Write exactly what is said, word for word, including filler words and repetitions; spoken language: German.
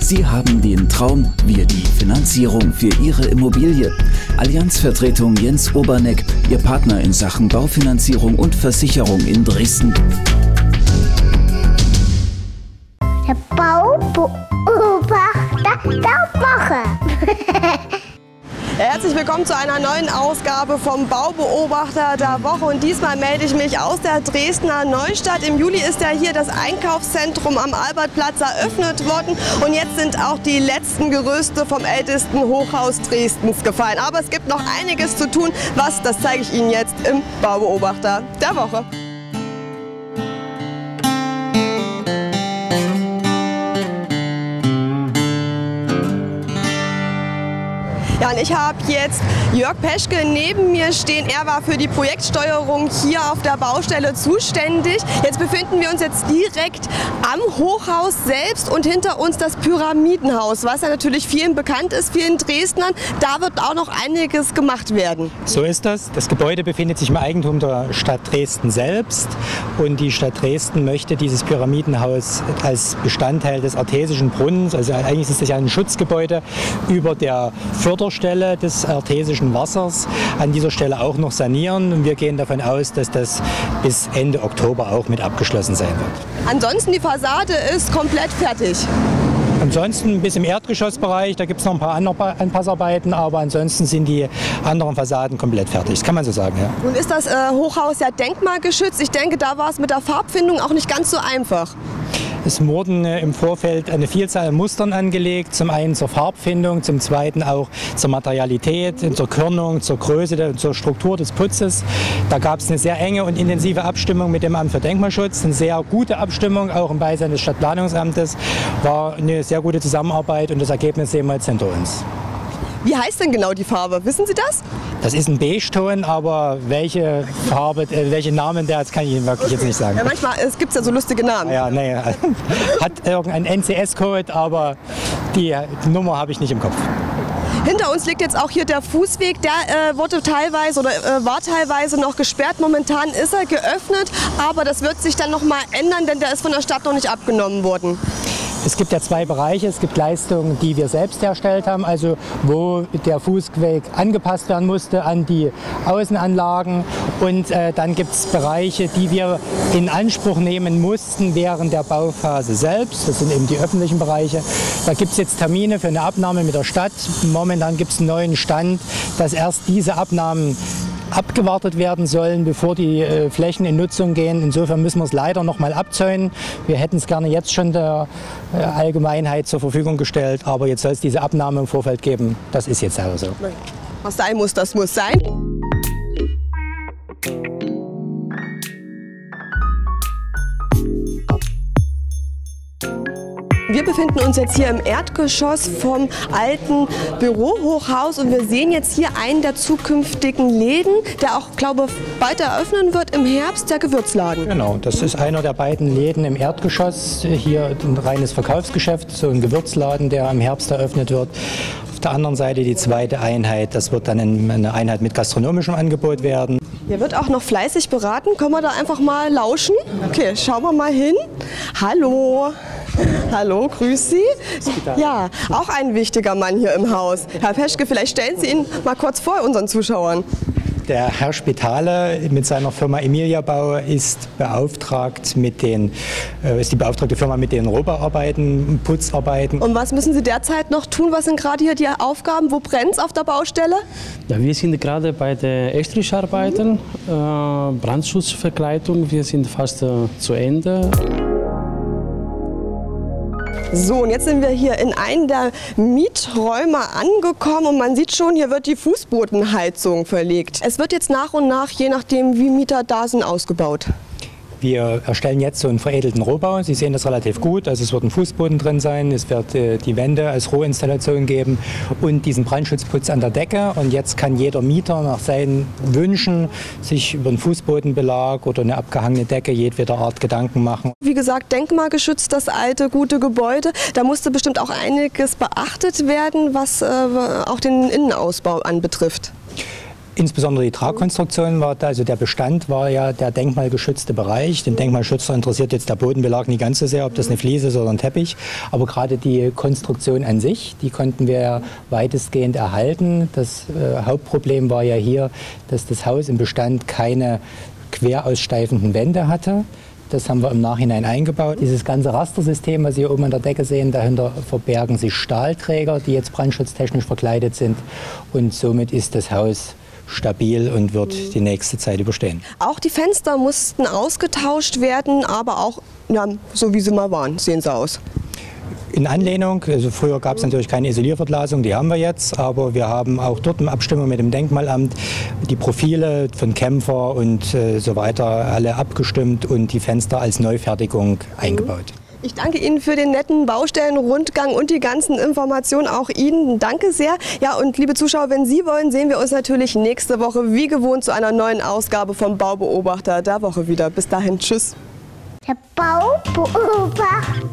Sie haben den Traum, wir die Finanzierung für Ihre Immobilie. Allianzvertretung Jens Oberneck, Ihr Partner in Sachen Baufinanzierung und Versicherung in Dresden. Der Baubeobachter der Woche. Herzlich willkommen zu einer neuen Ausgabe vom Baubeobachter der Woche. Und diesmal melde ich mich aus der Dresdner Neustadt. Im Juli ist ja hier das Einkaufszentrum am Albertplatz eröffnet worden. Und jetzt sind auch die letzten Gerüste vom ältesten Hochhaus Dresdens gefallen. Aber es gibt noch einiges zu tun. Was, das zeige ich Ihnen jetzt im Baubeobachter der Woche. Ja, und ich habe jetzt Jörg Peschke neben mir stehen. Er war für die Projektsteuerung hier auf der Baustelle zuständig. Jetzt befinden wir uns jetzt direkt am Hochhaus selbst und hinter uns das Pyramidenhaus, was ja natürlich vielen bekannt ist, vielen Dresdnern. Da wird auch noch einiges gemacht werden. So ist das. Das Gebäude befindet sich im Eigentum der Stadt Dresden selbst und die Stadt Dresden möchte dieses Pyramidenhaus als Bestandteil des Artesischen Brunnens, also eigentlich ist das ja ein Schutzgebäude über der Förderstelle des artesischen Wassers, an dieser Stelle auch noch sanieren. Und wir gehen davon aus, dass das bis Ende Oktober auch mit abgeschlossen sein wird. Ansonsten die Fassade ist komplett fertig. Ansonsten bis im Erdgeschossbereich, da gibt es noch ein paar andere Anpassarbeiten, aber ansonsten sind die anderen Fassaden komplett fertig. Das kann man so sagen, ja. Nun ist das äh, Hochhaus ja denkmalgeschützt. Ich denke, da war es mit der Farbfindung auch nicht ganz so einfach. Es wurden im Vorfeld eine Vielzahl an Mustern angelegt, zum einen zur Farbfindung, zum zweiten auch zur Materialität, zur Körnung, zur Größe, zur Struktur des Putzes. Da gab es eine sehr enge und intensive Abstimmung mit dem Amt für Denkmalschutz, eine sehr gute Abstimmung, auch im Beisein des Stadtplanungsamtes, war eine sehr gute Zusammenarbeit und das Ergebnis sehen wir jetzt hinter uns. Wie heißt denn genau die Farbe? Wissen Sie das? Das ist ein Beige-Ton, aber welche Farbe, äh, welche Namen der hat, kann ich Ihnen wirklich okay. jetzt nicht sagen. Ja, manchmal gibt es ja so lustige Namen. Ja, nee, hat irgendeinen N C S-Code, aber die, die Nummer habe ich nicht im Kopf. Hinter uns liegt jetzt auch hier der Fußweg. Der äh, wurde teilweise oder äh, war teilweise noch gesperrt. Momentan ist er geöffnet, aber das wird sich dann noch mal ändern, denn der ist von der Stadt noch nicht abgenommen worden. Es gibt ja zwei Bereiche. Es gibt Leistungen, die wir selbst erstellt haben, also wo der Fußweg angepasst werden musste an die Außenanlagen. Und äh, dann gibt es Bereiche, die wir in Anspruch nehmen mussten während der Bauphase selbst. Das sind eben die öffentlichen Bereiche. Da gibt es jetzt Termine für eine Abnahme mit der Stadt. Momentan gibt es einen neuen Stand, dass erst diese Abnahmen abgewartet werden sollen, bevor die äh, Flächen in Nutzung gehen. Insofern müssen wir es leider noch mal abzäunen. Wir hätten es gerne jetzt schon der äh, Allgemeinheit zur Verfügung gestellt, aber jetzt soll es diese Abnahme im Vorfeld geben. Das ist jetzt auch so. Was sein muss, das muss sein. Wir befinden uns jetzt hier im Erdgeschoss vom alten Bürohochhaus und wir sehen jetzt hier einen der zukünftigen Läden, der auch, glaube ich, bald eröffnen wird im Herbst, der Gewürzladen. Genau, das ist einer der beiden Läden im Erdgeschoss. Hier ein reines Verkaufsgeschäft, so ein Gewürzladen, der im Herbst eröffnet wird. Auf der anderen Seite die zweite Einheit, das wird dann eine Einheit mit gastronomischem Angebot werden. Hier wird auch noch fleißig beraten. Können wir da einfach mal lauschen? Okay, schauen wir mal hin. Hallo. Hallo, grüß Sie. Ja, auch ein wichtiger Mann hier im Haus. Herr Peschke, vielleicht stellen Sie ihn mal kurz vor unseren Zuschauern. Der Herr Spitale mit seiner Firma Emilia Bau ist beauftragt mit den, äh, ist die beauftragte Firma mit den Rohbauarbeiten, Putzarbeiten. Und was müssen Sie derzeit noch tun? Was sind gerade hier die Aufgaben? Wo brennt es auf der Baustelle? Ja, wir sind gerade bei den Estrischarbeiten, äh, Brandschutzverkleidung. Wir sind fast äh, zu Ende. So, und jetzt sind wir hier in einem der Mieträume angekommen und man sieht schon, hier wird die Fußbodenheizung verlegt. Es wird jetzt nach und nach, je nachdem wie Mieter da sind, ausgebaut. Wir erstellen jetzt so einen veredelten Rohbau. Sie sehen das relativ gut. Also es wird ein Fußboden drin sein, es wird äh, die Wände als Rohinstallation geben und diesen Brandschutzputz an der Decke. Und jetzt kann jeder Mieter nach seinen Wünschen sich über einen Fußbodenbelag oder eine abgehangene Decke jedweder Art Gedanken machen. Wie gesagt, denkmalgeschützt, das alte, gute Gebäude. Da musste bestimmt auch einiges beachtet werden, was äh, auch den Innenausbau anbetrifft. Insbesondere die Tragkonstruktion war da, also der Bestand war ja der denkmalgeschützte Bereich. Den Denkmalschützer interessiert jetzt der Bodenbelag nicht ganz so sehr, ob das eine Fliese ist oder ein Teppich. Aber gerade die Konstruktion an sich, die konnten wir ja weitestgehend erhalten. Das äh, Hauptproblem war ja hier, dass das Haus im Bestand keine quer aussteifenden Wände hatte. Das haben wir im Nachhinein eingebaut. Dieses ganze Rastersystem, was Sie hier oben an der Decke sehen, dahinter verbergen sich Stahlträger, die jetzt brandschutztechnisch verkleidet sind. Und somit ist das Haus stabil und wird die nächste Zeit überstehen. Auch die Fenster mussten ausgetauscht werden, aber auch ja, so wie sie mal waren, sehen sie aus. In Anlehnung, also früher gab es natürlich keine Isolierverglasung, die haben wir jetzt, aber wir haben auch dort in Abstimmung mit dem Denkmalamt die Profile von Kämpfer und äh, so weiter alle abgestimmt und die Fenster als Neufertigung eingebaut. Ich danke Ihnen für den netten Baustellenrundgang und die ganzen Informationen. Auch Ihnen danke sehr. Ja, und liebe Zuschauer, wenn Sie wollen, sehen wir uns natürlich nächste Woche wie gewohnt zu einer neuen Ausgabe vom Baubeobachter der Woche wieder. Bis dahin, tschüss. Der Baubeobachter.